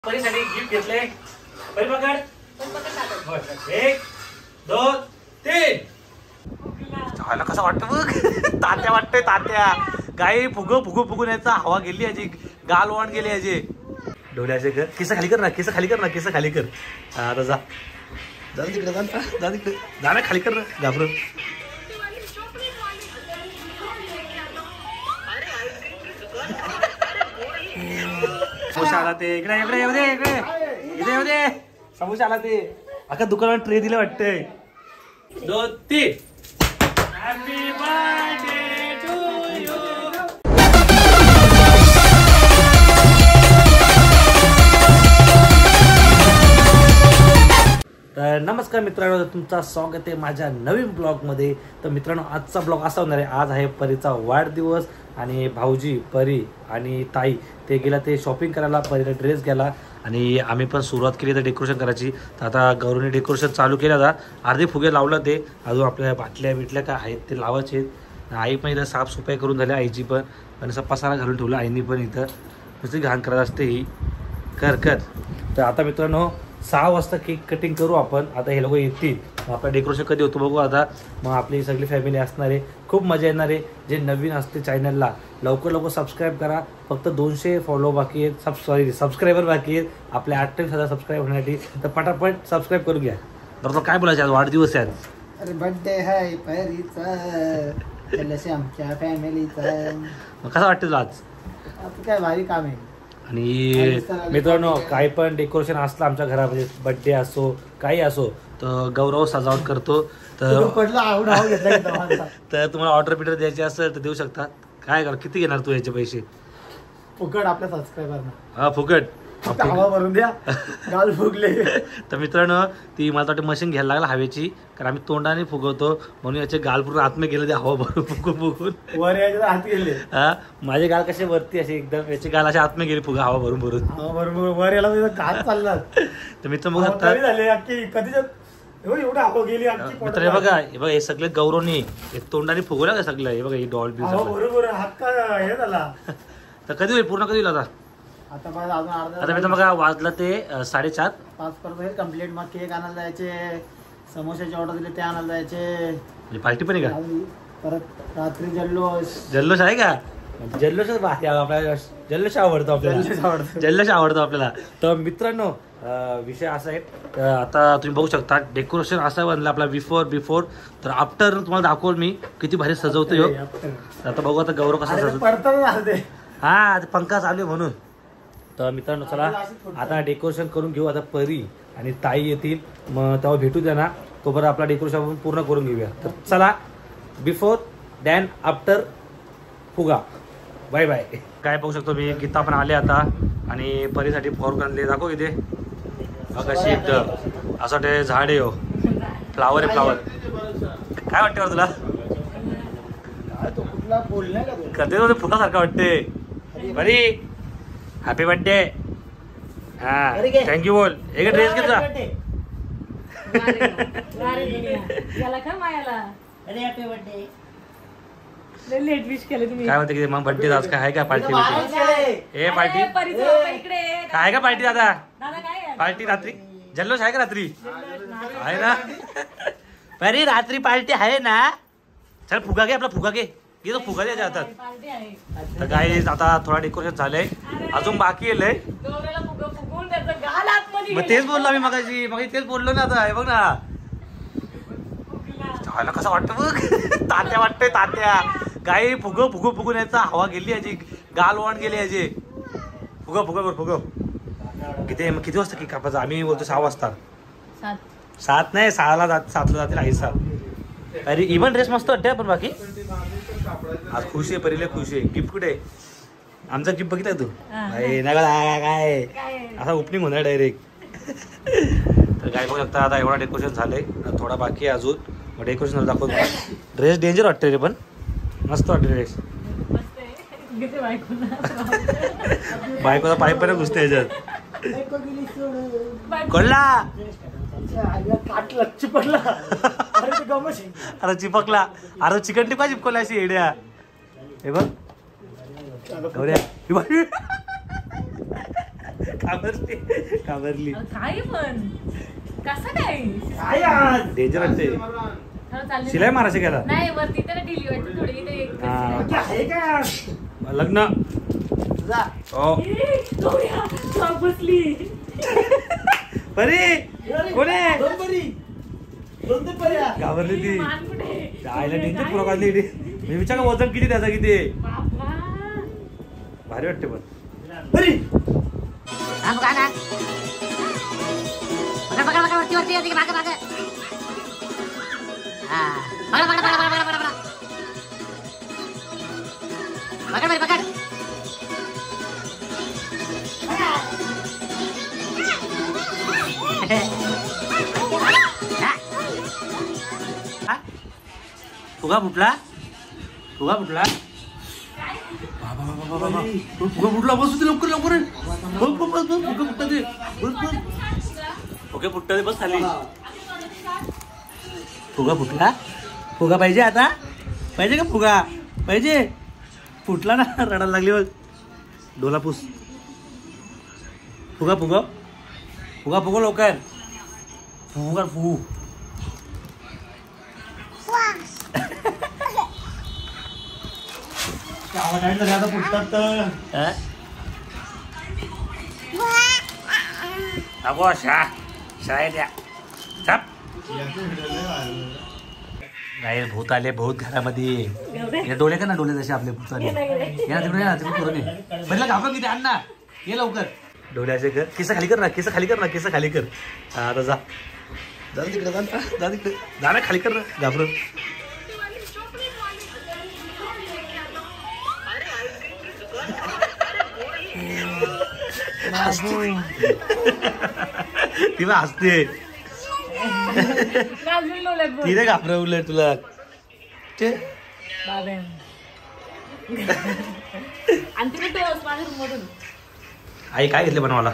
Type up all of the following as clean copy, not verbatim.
परीसाठी gift घेतले. परी पकड. 1 2 3. चायला कसं वाटतं बघ. तात्या वाटतंय तात्या. काही फुगून याचा हवा गेली याची. गाल वाण गेली याची. डोळ्याचे कर. केस खाली कर ना. केस खाली कर ना. केस खाली कर. आता जा तिकडे. जा तिकडे. जा ना खाली कर ना. घाबरून. समोसा आला ते. इकडे इकडे येऊ दे. इकडे येऊ दे. समोसा आला ते. अख्खा दुकानात ट्रे दिलं वाटतंय. 2 3. Happy birthday to you. तर नमस्कार मित्रांनो, तुमचं स्वागत आहे माझ्या नवीन ब्लॉगमध्ये. तर मित्रांनो, आजचा ब्लॉग असा होणार आहे. आज आहे परीचा वाढदिवस आणि भाऊजी, परी आणि ताई ते गेला ते शॉपिंग करायला. परीला ड्रेस गेला आणि आम्ही पण सुरुवात केली तर डेकोरेशन करायची. तर आता गौरीने डेकोरेशन चालू केलं. आता अर्धे फुगे लावलं ते. अजून आपल्या बाटल्या बिटल्या काय आहेत ते लावायचे आहेत. आई पण इथं साफसफाई करून झाली. आईची पण आणि पसारा घालून ठेवला आईनी पण. इथं नुसती घाण करत असते ही. कर. तर आता मित्रांनो 6 वाजता केक कटिंग करू आपण. आता हे लोक येतील. मग आपलं डेकोरेशन कधी होतं बघू आता. मग आपली सगळी फॅमिली असणार आहे. खूप मजा येणार आहे. जे नवीन असते चॅनलला लवकर सबस्क्राईब करा. फक्त 200 फॉलो बाकी आहेत. सबस्क्रायबर बाकी आहेत आपल्या. 28,000 सबस्क्राईब होण्यासाठी. तर पटापट सबस्क्राईब करून घ्या. तर काय बोलायचं, आज वाढदिवस आहे. अरे बर्थडे आहे परीचा आमच्या फॅमिलीचा. मग कसं वाटतं तुला आज? आता काय भारी काम आहे. आणि मित्रांनो, काही पण डेकोरेशन असलं आमच्या घरामध्ये, बर्थडे असो काही असो, तर गौरव सजावट करतो. तर तुम्हाला ऑर्डर बिटर द्यायची असेल तर देऊ शकता. काय कर, किती घेणार तू याचे पैसे? फुकट आपल्या सबस्क्रायबरना. हा फुकट. हवा भरून द्या. गाल फुगले. तर मित्रांनो, ती मला वाटतं मशीन घ्यायला लागला हवेची. कारण आम्ही तोंडाने फुगवतो म्हणून याचे गाल पूर्ण आतमध्ये गेले ते हवा भरून फुगून वर यायचे हात गेले. हा, माझे गाल कसे वरती असे एकदम, याचे गाल असे आतमध्ये गेले फुगा हवा भरून. हवा भरून वर यायला घात चालला. तर मित्र बघू शकता. कधी एवढं हवा गेली. मित्र हे बघा हे सगळे गौरवनी तोंडाने फुगवलं का सगळं. हे बघा ही डॉल बी बरोबर हात हे झाला. तर कधी होईल पूर्ण, कधी होईल आता? आता मित्र बघा वाजलं ते 4:30. 5 पर्यंत कम्प्लीट. मग केक आणायला जायचे. समोशाची ऑर्डर दिली ते आणायला जायचे. म्हणजे पार्टी पण आहे का? परत रात्री जल्लोष आहे का? जल्लोषच आपल्याला. जल्लोष आवडतो आपल्याला. तर मित्रांनो, विषय असा आहे. तर आता तुम्ही बघू शकता डेकोरेशन असं बनलं आपला. बिफोर तर आफ्टर तुम्हाला दाखवल मी किती भारी सजवतो. आता बघू आता गौरव कसा सजवतो. हा, पंखा चालू आहे म्हणून. तर मित्रांनो चला आता डेकोरेशन करून घेऊ. आता परी आणि ताई येतील मग तेव्हा भेटू द्या ना. तोपर्यंत आपला डेकोरेशन पूर्ण करून घेऊया. तर चला, बिफोर दॅन आफ्टर फुगा. Bye bye. काय बघू शकतो मी, गीता पण आले आता आणि परीसाठी फॉर्क आणले. दाखव इथे कशी एकदम असं वाटते झाड आहे. हो, फ्लावर आहे फ्लावर. काय वाटते तुला? कधी फुलासारखं वाटते. बरी हॅपी बर्थडे. हा, थँक्यू बोल. एक ड्रेस घेतला. काय म्हणते की मग बर्थडे आज काय आहे का पार्टी? ए पार्टी काय का पार्टी? दादा पार्टी रात्री जल्लोष आहे का? रात्री आहे ना? अरे रात्री पार्टी आहे ना? चल फुगा घे, आपला फुगा घे. तो फुगा द्यायच्या हातात. तर काय आता थोडा डेकोरेशन झालंय, अजून बाकी येलंय. मग तेच बोललो आम्ही मगाशी. तेच बोललो ना. आता हे बघ ना, चायला कसं वाटतं बघ. तात्या वाटतंय तात्या. काही फुगून याचा हवा गेली याची. गाल वाण गेली याची. फुगव. किती वाजता की कापायचं? आम्ही बोलतो 6 वाजता. 7 नाही, 6ला जातील आई. 7. अरे इव्हन ड्रेस मस्त वाटते. पण बाकी आज खुश आहे. परीला खुश आहे. गिफ्ट कुठे? आमचा गिफ्ट बघितला तू? काय असा ओपनिंग होणार डायरेक्ट. तर काय बघू शकता आता एवढा डेकोरेशन झालंय. थोडा बाकी आहे अजून. मग डेकोरेशन दाखवतो. ड्रेस डेंजर वाटते रे, पण मस्त वाटते ड्रेस. बायकोचा पाईप पण घुसते याच्यात. कोणला चिपकला. अरे चिपकला. अरे चिकन टिपा चिपकवला अशी येड्या. हे बघ काबरली काय पण कसं काय डेंजर वाटते. शिलाई मारायची गेला नाही वरती तर ढिली वाटते थोडी लग्न हो बसली परी कोणी घाबरली ती आईला डेंजर पुरा काढली. मी विचार वजन किती त्याचा किती भारी वाटते पण परी फुगा फुटला फुगा फुटला फुगा फुटला बस लवकर लवकर फुगा फुटता ते बस ओके फुटता ते बस खाली फुगा फुटला फुगा पाहिजे आता पाहिजे का फुगा पाहिजे फुटला ना रडायला लागली बघ डोला पूस फुगा फुगा फुगा फुगा लवकर फुगा फुगू आता फुटतात अगो शाळेत या छाप नाही भूत आले भूत घरामध्ये डोळे का ना डोळे जसे आपले भूत आले या तिकडे या तिकडे करून म्हटलं घाबरून किती आण ना ये लवकर डोळे असे कर केस खाली कर ना केस खाली कर ना केस खाली कर हा आता जा जा तिकडे जा तिकडे जा ना खाली कर ना घाबरून तिला हसते तिने घाबरवलंय तुला आई काय घेतले बनवायला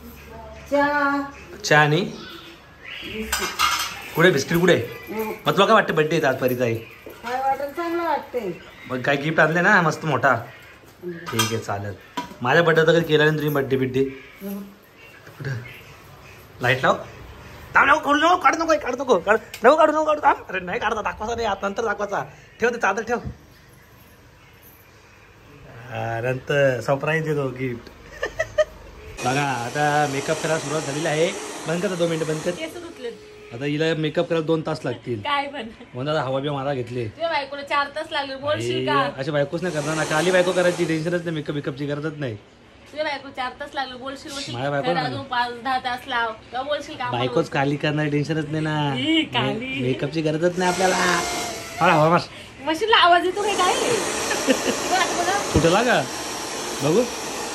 चहा आणि कुठे बिस्किट कुठे मग तुला काय वाटतं बड्डे आज परीचा आई मग काय गिफ्ट आणले ना मस्त मोठा ठीक आहे चालेल माझ्या बड्डे तर केला नाही तुम्ही बड्डे बिड्डे कुठं लाईट लाव काढू नको काढू नको अरे नाही काढता दाखवायचा नाही आता नंतर दाखवायचा ठेव ते चादर ठेव नंतर सरप्राईज देतो गिफ्ट बघा आता मेकअप करायला सुरुवात झालेली आहे बंद कर 2 मिनिटं बंद कर आता हिला मेकअप करायला 2 तास लागतील काय पण म्हणून हवा बिवा मला घेतले बायकोला 4 तास लागले बोलशील का अशी बायकोच नाही करणार ना काली बायको करायची टेन्शनच नाही मेकअपची गरजच नाही तुझ्या बायको 4 तास लागले बोलशील माझ्या बायको 5-10 तास लाव का बोलशील का बायकोच काली करणार टेन्शनच नाही ना काली मेकअपची गरजच नाही आपल्याला हवा मार मशीनला आवाज येतो काय कुठला का बघू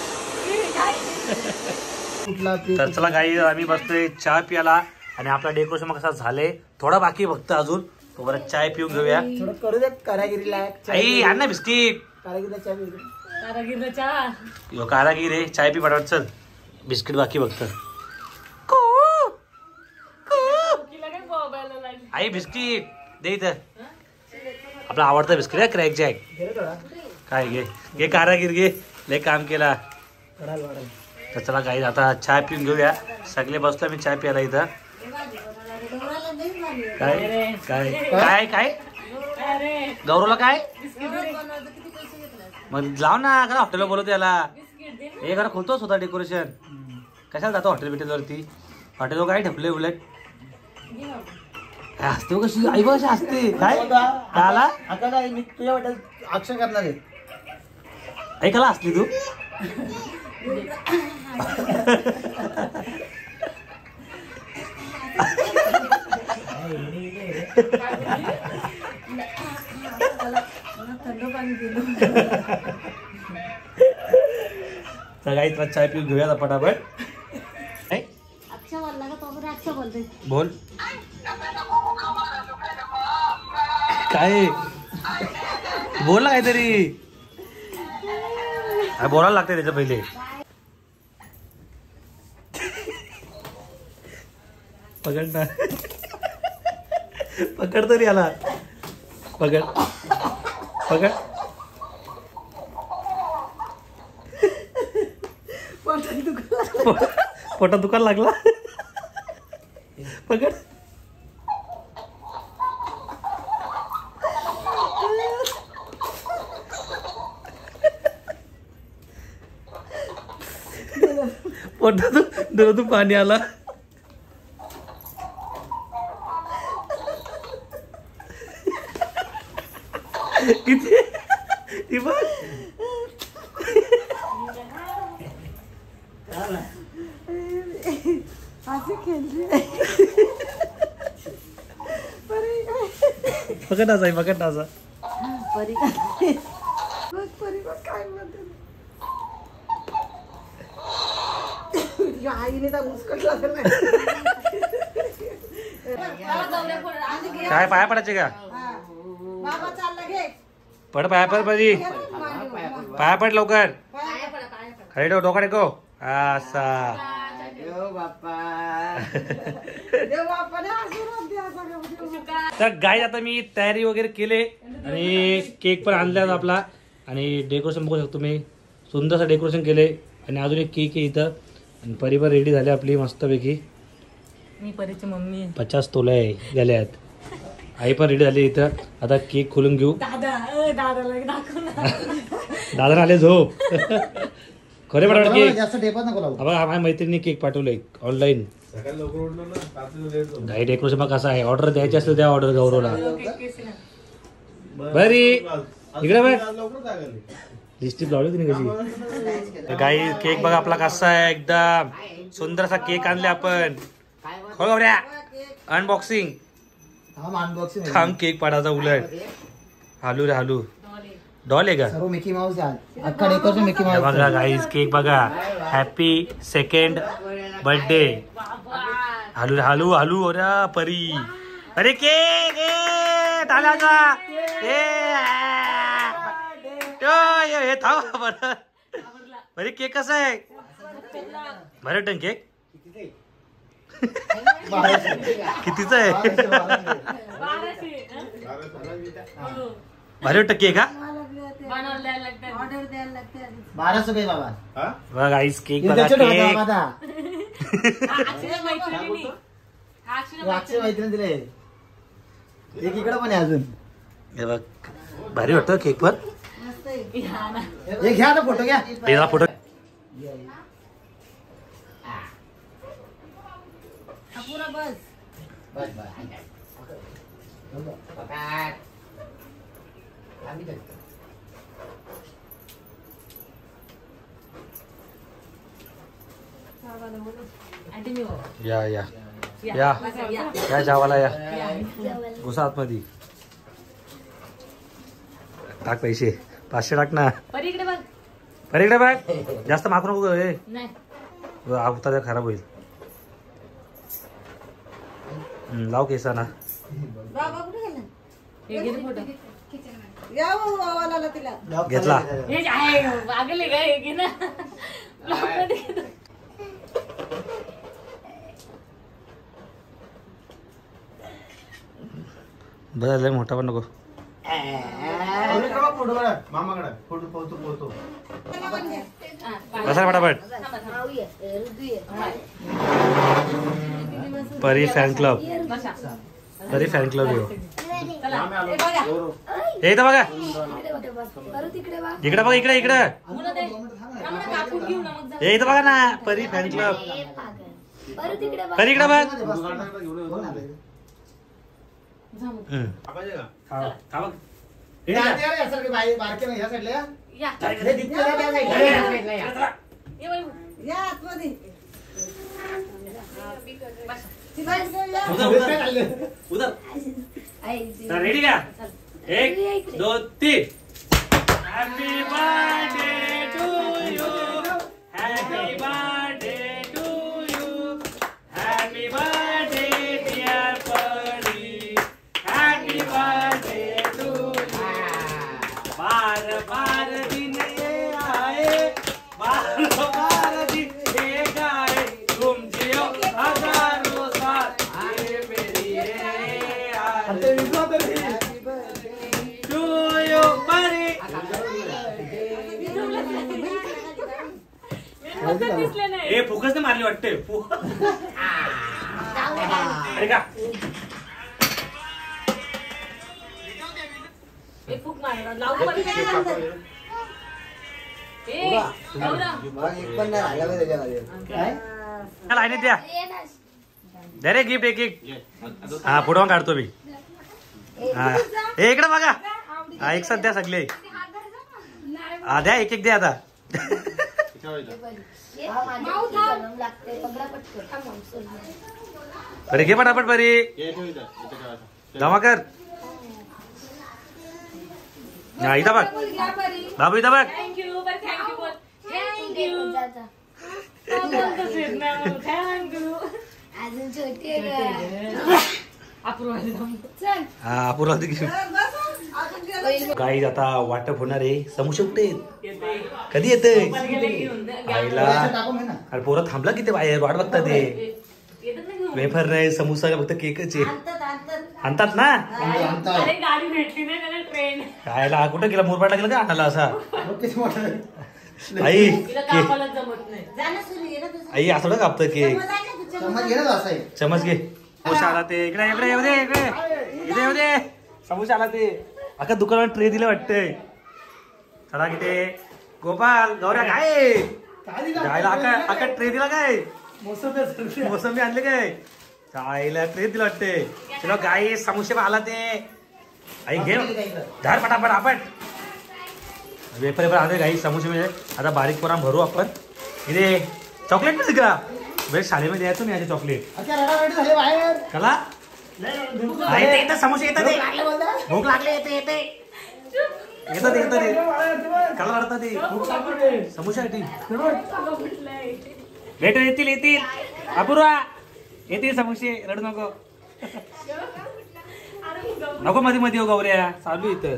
तर चला काही आम्ही बसतोय चहा प्यायला आणि आपला डेकोरेशन मग कसं झालंय थोडा बाकी फक्त अजून तो बरं चाय पिऊन घेऊया करू दे कारागिरीला आई आण ना बिस्किट कारागीरला चहा कारागीर आहे चाय पी पटावट चल बिस्किट बाकी फक्त आई बिस्किट दे इथं आपला आवडता बिस्किट आहे क्रॅक जॅक काय घे कारागीर घे लय काम केला तर चला काही आता चाय पिऊन घेऊया सगळे बसलो मी चाय प्यायला इथं काय काय काय काय गौरवला काय मग लाव ना का हॉटेलला बोलवतो याला हे घरा खोलतोच होता डेकोरेशन कशाला जातो हॉटेल बिटेलवरती हॉटेलवर काय ठेपले उलट हसते कशी आई बघ हसते काय आला आता काय मी तुझ्या हॉटेल अक्षय करणार आहे ऐकायला हसली तू सगळी तुला चाय पिऊन घेऊया पटापट बोल काय बोल ना काहीतरी बोलायला लागतंय त्याच्या पहिले पकड ना पकड तरी आला पकड पकड पोटात दुखायला लागला. पकड. पोटातून पाणी आला. किती बघ. पकड असाय पकड असा. काय पाया पडायचे का. पड पाया पड परी. पाया पड लवकर. खरे ठेव डोका टेको. असा. तर गाय आता मी तयारी वगैरे केले आणि केक पण आणला आपला आणि डेकोरेशन बघू शकतो मी. सुंदरसं डेकोरेशन केले आणि अजून एक केक आहे इथं आणि परी पण रेडी झाली आपली मस्तपैकी. मी परीची मम्मी 50 तोले झाल्यात. आई पण रेडी झाली इथं. आता केक खोलून घेऊ. दादा आले झोप. खरे पाठवलं केक. बघा माझ्या मैत्रिणी केक पाठवलंय ऑनलाईन. घाई डेकोरेशन मग कसं आहे. ऑर्डर द्यायची असते त्या ऑर्डर गौरवला. बरी इकडे बघ लिस्टिप लावली तुम्ही कशी. गाई केक बघा आपला कसा आहे. एकदम सुंदरसा केक आणले आपण. खोल्या अनबॉक्सिंग. थांब केक पाडायचा उलट. हालू रे हालू. डॉल आहे का. मिकी माऊस अख्खा डेकोरेशन मिकी माऊस. बघा गाईज केक बघा. Happy 2nd birthday. हालू रे हालू हालू. अरे परी. अरे केक टाळ्या. हे थांब बरं. परी केक कसा आहे. बरं टन केक कितीचा आहे. भारी वाटतं केक. हा 1200 रुपये बाबा. बघा गाईस केक बघा. केक मैत्रीण दिले. एक इकडे पण आहे अजून. हे बघ भारी वाटतं केक पण. एक घ्या ना फोटो घ्या. पहिला फोटो. या या या या जावाला या. घुसा आतमध्ये. टाक पैसे. 500 टाक ना. परी इकडे बघ. परी इकडे बघ. जास्त मागू नको. हे आवता खराब होईल. लाव केसाना. घेतला. बरं मोठा पण नको. बसा फटाफट. Pari fan club. Pari fan club येऊ. इथं बघा. इकडे बघा. इकडे इकडे इथं बघा ना. परी फॅन क्लब. परी इकडे बघ. रेडी का. 1 2 3. Happy birthday to you. Happy birthday to you. Happy birthday dear Pari. Happy birthday to you. बार बार दिन ये आए. बार बार दिन ये गाए. तुम जियो हजारों साल. ये मेरी ये आए. टू यू परी. दिसले नाही. ए फोकस ने मारली वाटते अरे का ए, फूक मारला. लावू पण नाही नंतर. ए, गौरव. लाईन द्या द्या रे गिफ्ट एक एक हा फोटो काढतो मी हा हे इकडे बघा हा एक सध्या सगळे हा द्या एक एक द्या आता अरे घे पटापट बरी जमा कर हा इथं बघ बाबू इथं बघ थँक्यू बरं थँक्यू बोल. थँक्यू. थँक्यू. अजून छोटी आहे का? हा अपूर्वा काही आता वाटप होणार आहे समोसे कुठे कधी येते आईला अरे पोरं थांबला किती बाहेर वाट बघतात ते वेफर नाही समोसा फक्त केकच आहे आणतात ना अरे गाडी भेटली नाही त्याला ट्रेन. खायला कुठं गेला मोरपाटला गेला का आणायला असा आई तिला कामालाच जमत नाही. आई असं कापत केक चमच घे समोसा आला ते इकडे इकडे येऊ दे इकडे इथे येऊ दे समोसा आला ते अख्खा दुकानात ट्रे दिलं वाटतंय चला किती गोपाल गौऱ्या काय जायला अख्खा ट्रे दिला काय मोसंबी आणले काय जायला ट्रे दिला वाटते चलो गाई समोसे आला ते आई घे धार पटापट आपण वेपर वेपर आले गाई समोसे मिळेल आता बारीक पोराम भरू आपण इथे चॉकलेट मिळते का वेळ शाळेमध्ये यायचो मी याचे चॉकलेट कला येतं समोसे येतात भूक लागले येते येते येतात येतात कला रडतात ते समोशासाठी भेट येतील येतील अपूर्वा येतील समोसे रडू नको नको मध्ये मध्ये हो गौऱ्या चालू इथं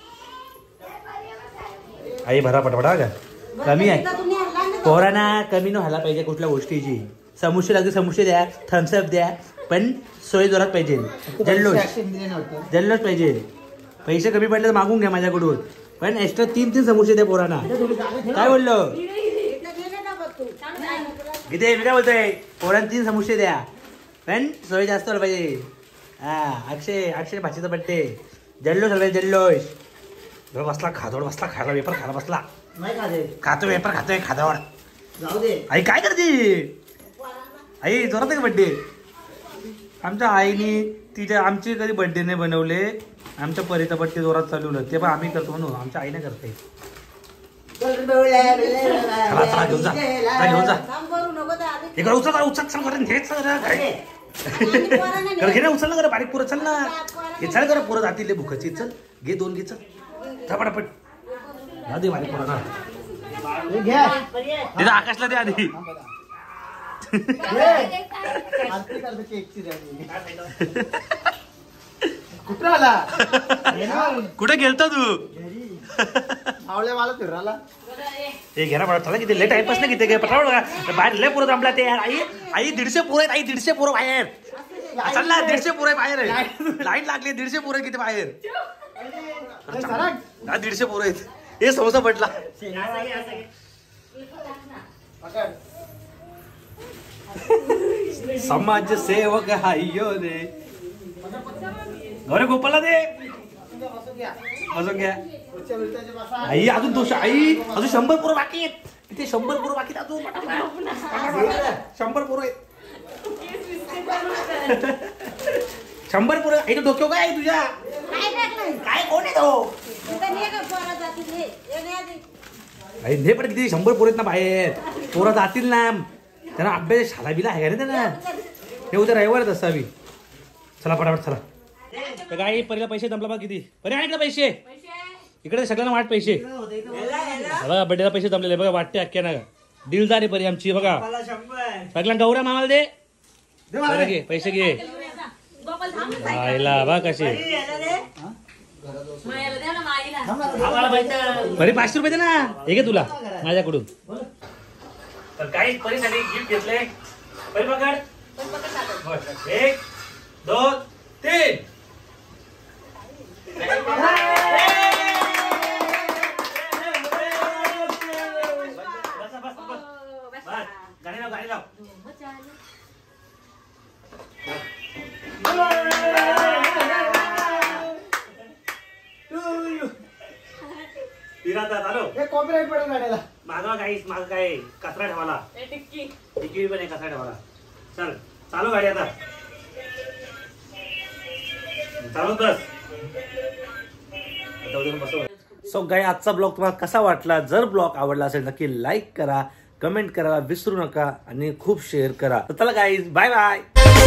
आई भरा पटपटा का कमी आहे पोरांना कमी न व्हायला पाहिजे कुठल्या गोष्टीची समोसे लागते समोसे द्या थम्सअप द्या पण सोय जोरात पाहिजे जल्लोष जल्लोष पाहिजे पैसे कमी पडले तर मागून घ्या माझ्याकडून पण एक्स्ट्रा 3 समोसे द्या पोरांना काय बोललो इथे मी काय बोलतोय पोरांना 3 समोसे द्या पण सोय जास्त व्हायला पाहिजे हा अक्षय भाषेचा बड्डे जल्लोष झाला जल्लोष बसला खातोड बसला खायला वेपर खायला बसला खातो वेपर खातोय खाद्यावर जाऊ दे आई काय करते आई जोरात आहे बड्डे आमच्या आईने आमची कधी बड्डे नाही बनवले आमच्या परीचा बड्डे जोरात चालवलं ते पण आम्ही करतो म्हणून आमच्या आईने करते चला घेऊन जा घेऊन जा इकडे उचल सांग घे ना उचल ना करा बारीक पुरं चल ना हे चल करा पुरं जातील भुकाची चल घे 2 घे चल पटापट जा दे बारीक पुरा तिथं आकाशला दे आधी कुठं आला कुठे गेलता तू आवल्या मला फिरायला हे घे ना पडा किती लेट टाइमपास नाही किती पटापट बाहेर लय पुरं जमला ते आई 150 पोरं आहेत आई 150 पोरं बाहेर चल ना 150 पोरं बाहेर आहे लाईन लागली 150 पोरं किती बाहेर 150 पोरं आहेत हे समोसा पडला समाज सेवक हायो रे गौरे गोपाला दे बसून घ्या आई अजून 200 आई अजून 100 पोरं बाकी आहेत इथे 100 पोरं बाकी अजून 100 पोरं आहेत 100 पोरं आई डोक्यावर काय आहे तुझ्या काय कोण आहे तो आई ने पण किती 100 पोरं आहेत ना बाहेर पोरं जातील ना त्यांना अभ्यास शाळा बिला आहे का रे त्यांना हे उद्या रविवारच असावी चला पटापट चला तर काय पहिला पैसे जमला बघा किती बरे आहेत ना पैसे इकडे सगळ्यांना वाट पैसे बघा बड्डेला पैसे जमलेले बघा वाटते अख्ख्या ना दिलदार आहे परी आमची बघा सगळ्यांना गौऱ्या मामाला दे घे पैसे घे आईला बघा कसे बरे 500 रुपये दे ना हे घे तुला माझ्याकडून तर काही परीसाठी गिफ्ट घेतले परी पकड 1 2 3 बस फिराता चालू हे कॉपीराइट पडेल गाड्याला. मागवा काही माग काय कचरा ठेवाला टिक्की टिकी पण आहे कचरा ठेवाला. चल चालू गाडी आता चालू बस. सो गाय आजचा ब्लॉग तुम्हाला कसा वाटला? जर ब्लॉग आवडला असेल नक्की लाईक करा, कमेंट करायला विसरू नका आणि खूप शेअर करा. तर चला गाईज बाय बाय.